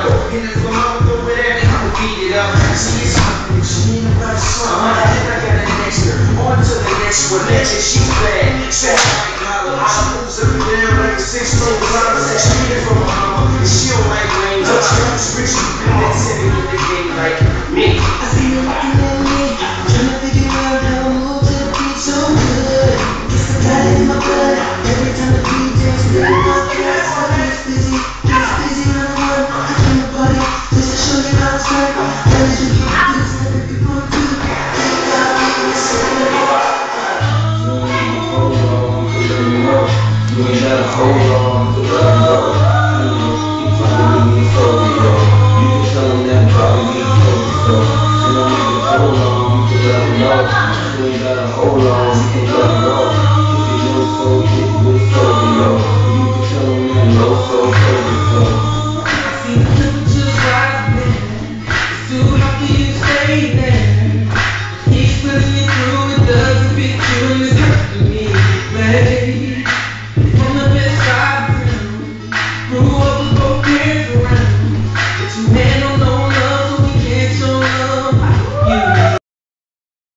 And if my mama throw it at me, I'ma beat it up. See, it's something that you need about a song. And I got an extra. On to the next one. Legend, she's bad. Say like holla. She moves up and down like a 6-stroke drama. Said she get it from her mama. And she don't like lanes. She was rich. That's it in the game like me. I see you looking at me, trying to figure out how I move to the beat so good. Guess I got it in my blood. Every time the beat takes me in my class, I get busy on the one. I came to party just to show you how it's like. That is what you do, other people do. Think about me, listen to me. You ain't gotta hold on to let them go. Keep fucking with me for yo. You can tell them that probably need clothes, so they don't need to hold on. You can let them know. You ain't gotta hold on.